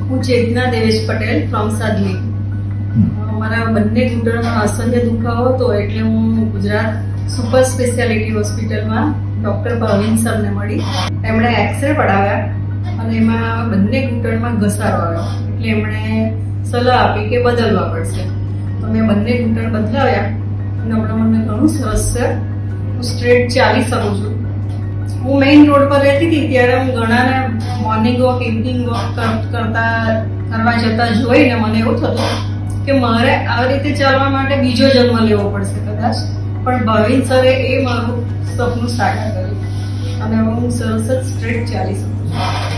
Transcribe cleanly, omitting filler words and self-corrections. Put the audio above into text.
હું ચેતના દેવેશ પટેલ ફ્રોમ સાદલી. મારા બંને ઘૂંટણમાં અસહ્ય દુખાવો હતો એટલે હું ગુજરાત સુપર સ્પેશિયાલિટી હોસ્પિટલમાં ડોક્ટર ભાવિન સરને મળી. એમણે એક્સરે પડાવ્યા અને એમાં બંને ઘૂંટણમાં ઘસારો આવ્યો એટલે એમણે સલાહ આપી કે બદલવા પડશે. તો મેં બંને ઘૂંટણ બદલાવ્યા અને હમણાં મને ઘણું સરસ છે. હું સ્ટ્રેટ ચાલી શકું છું. હું મેઇન રોડ પર રહેતી હતી ત્યારે હું ઘણાને મોર્નિંગ વોક ઇવનિંગ વોક કરવા જતા જોઈને મને એવું થતું કે મારે આ રીતે ચાલવા માટે બીજો જન્મ લેવો પડશે કદાચ. પણ ભાવિન સરે એ મારું સપનું સાકાર કર્યું અને હું સરસ જ સ્ટ્રેટ ચાલી શકું છું.